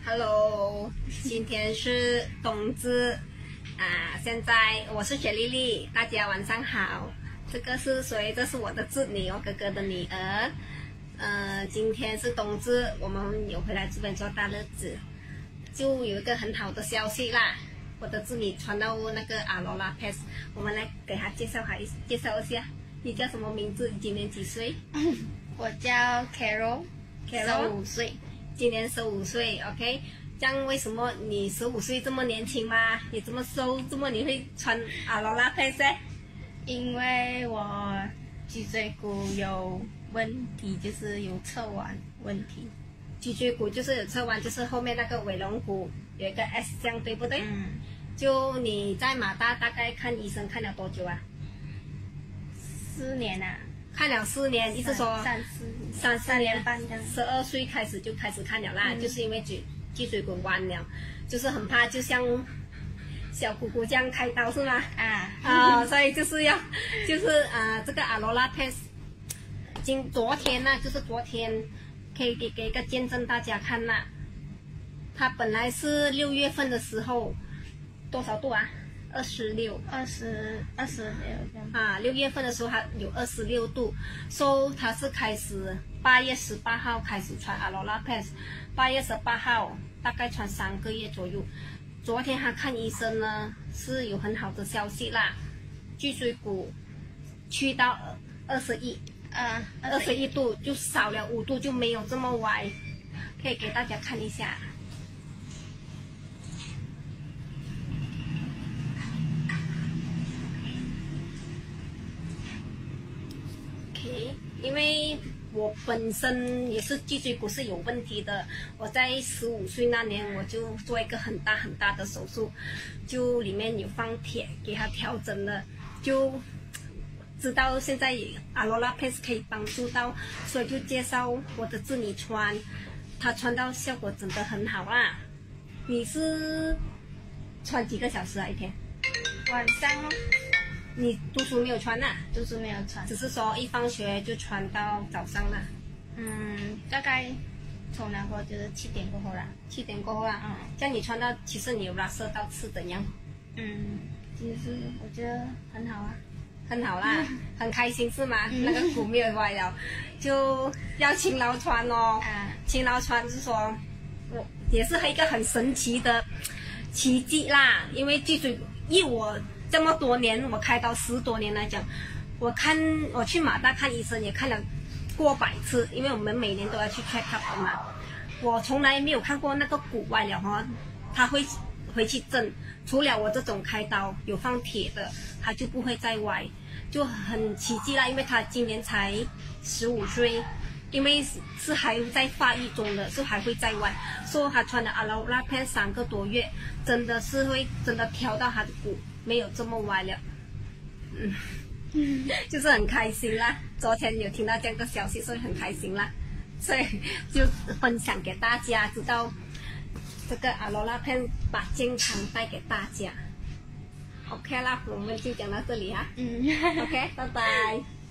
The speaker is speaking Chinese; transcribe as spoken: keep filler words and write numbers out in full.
Hello， 今天是冬至啊，现在我是雪莉莉，大家晚上好。这个是谁？这是我的侄女，我哥哥的女儿。呃，今天是冬至，我们有回来这边做大日子，就有一个很好的消息啦。我的侄女传到那个阿罗拉 Pass， 我们来给她介绍一介绍一下。你叫什么名字？今年几岁？ 我叫 Carol， Carol 十五岁。 今年十五岁 ，OK。这样为什么你十五岁这么年轻吗？你这么瘦，这么你会穿阿罗拉 Pass？ 因为我脊椎骨有问题，就是有侧弯问题。 脊椎骨就是有侧弯，就是后面那个尾龙骨有一个 S 这样，对不对？ 嗯。 就你在马大大概看医生看了多久啊？ 四年啊。 看了四年，意思说三四三四年半这样。 十二岁开始就开始看了啦，嗯、就是因为脊脊椎骨弯了，就是很怕，就像小姑姑这样开刀是吗？ 啊啊、呃，所以就是要就是啊、呃，这个阿罗拉 Pass， 今昨天呢、啊，就是昨天可以给给一个见证大家看啦。它本来是六月份的时候多少度啊？二十六， 二十二十六这样啊，六月份的时候还有二十六度，所以它是开始八月十八号开始穿阿罗拉 Pass， 八月十八号大概穿三个月左右。昨天他看医生呢，是有很好的消息啦，脊椎骨去到二十一， 啊， 二十一度就少了五度，就没有这么歪，可以给大家看一下。因为我本身也是脊椎骨是有问题的，我在十五岁那年我就做一个很大很大的手术，就里面有放铁给它调整了，就知道现在阿罗拉 Pass 可以帮助到，所以就介绍我的侄女穿，她穿到效果真的很好啊。你是穿几个小时啊一天？ 晚上哦。 你读书没有穿呐、啊？ 读书没有穿， 只是说一放学就穿到早上了。 嗯，大概冲凉过就是七点过后啦。 七点过后啊，嗯，这样你穿到，其实你有拉伸到是怎样？ 嗯，其实我觉得很好啊， 很好啦，嗯、很开心是吗？ 嗯、 那个骨没有歪了，就要勤劳穿哦。 啊， 勤劳穿是说，我也是一个很神奇的奇迹啦，因为脊椎以我。这么多年，我开刀十多年来讲，我看我去马大看医生也看了过百次，因为我们每年都要去 check up 的嘛。我从来没有看过那个骨歪了哈，他会回去正，除了我这种开刀有放铁的，他就不会再歪，就很奇迹啦。因为他今年才十五岁，因为是还在发育中的，是还会再歪。说他穿了阿罗拉 Pass 三个多月，真的是会真的调到他的骨。没有这么歪了，嗯，就是很开心啦。昨天有听到这样的消息，所以很开心啦，所以就分享给大家，知道这个阿罗拉 Pass 把健康带给大家。OK 啦，我们就讲到这里哈。 嗯 ，OK， 拜拜。